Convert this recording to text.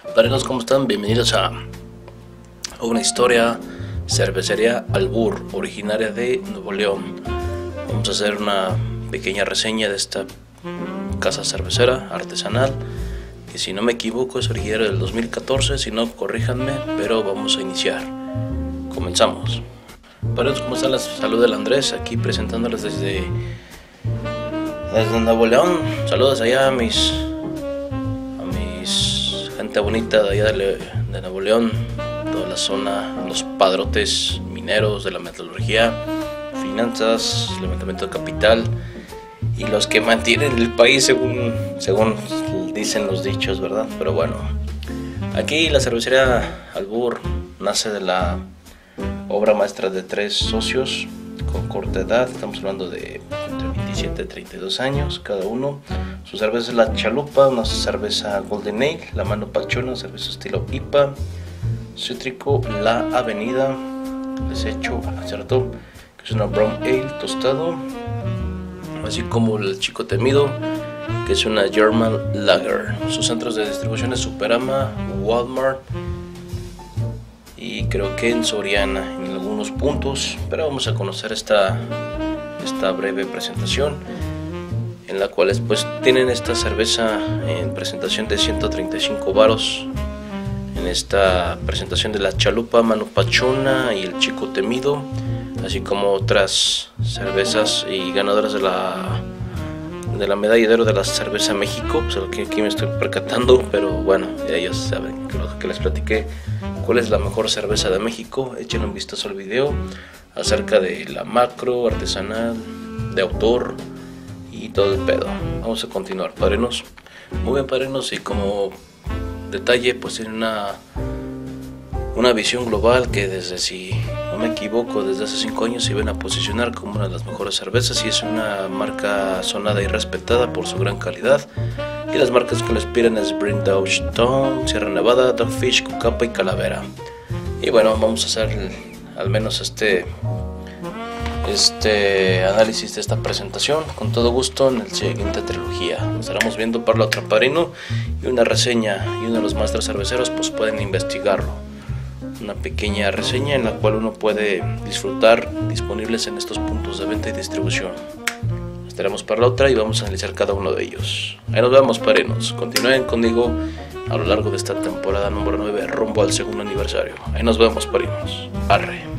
Padrinos, ¿cómo están? Bienvenidos a una historia cervecería Albur, originaria de Nuevo León. Vamos a hacer una pequeña reseña de esta casa cervecera artesanal, que si no me equivoco es originaria del 2014, si no corríjanme, pero vamos a iniciar. Comenzamos. Padrinos, ¿cómo están? Les saluda el Andrés, aquí presentándoles desde Nuevo León. Saludos allá a mis gente bonita de allá de Nuevo León, toda la zona, los padrotes mineros de la metalurgia, finanzas, levantamiento de capital y los que mantienen el país según dicen los dichos, ¿verdad? Pero bueno, aquí la cervecería Albur nace de la obra maestra de tres socios con corta edad, estamos hablando de entre 27 y 32 años cada uno. Su cerveza es la Chalupa, una cerveza Golden Ale, la Mano Pachona, cerveza estilo IPA, cítrico, la Avenida, desecho hace rato, que es una Brown Ale tostado, así como el Chico Temido, que es una German Lager. Sus centros de distribución es Superama, Walmart y creo que en Soriana en algunos puntos, pero vamos a conocer esta breve presentación, en la cual pues tienen esta cerveza en presentación de 135 varos, en esta presentación de la Chalupa, Mano Pachona y el Chico Temido, así como otras cervezas y ganadoras de la medalla de oro de la cerveza México, pues aquí me estoy percatando, pero bueno, ya ellos saben que les platiqué cuál es la mejor cerveza de México. Echen un vistazo al video acerca de la macro, artesanal, de autor y todo el pedo. Vamos a continuar, padrinos. Muy bien, padrinos, y como detalle pues tiene una visión global que desde, si no me equivoco, desde hace 5 años se iban a posicionar como una de las mejores cervezas, y es una marca sonada y respetada por su gran calidad. Y las marcas que le aspiran es Brindle Stone, Sierra Nevada, Dogfish, Cucapa y Calavera. Y bueno, vamos a hacer al menos este análisis de esta presentación con todo gusto en el siguiente trilogía. Nos estaremos viendo para la otra, padrino, y una reseña, y uno de los maestros cerveceros pues pueden investigarlo. Una pequeña reseña en la cual uno puede disfrutar, disponibles en estos puntos de venta y distribución. Estaremos para la otra y vamos a analizar cada uno de ellos. Ahí nos vemos, padrinos. Continúen conmigo a lo largo de esta temporada número 9 rumbo al segundo aniversario. Ahí nos vemos, padrinos. Arre.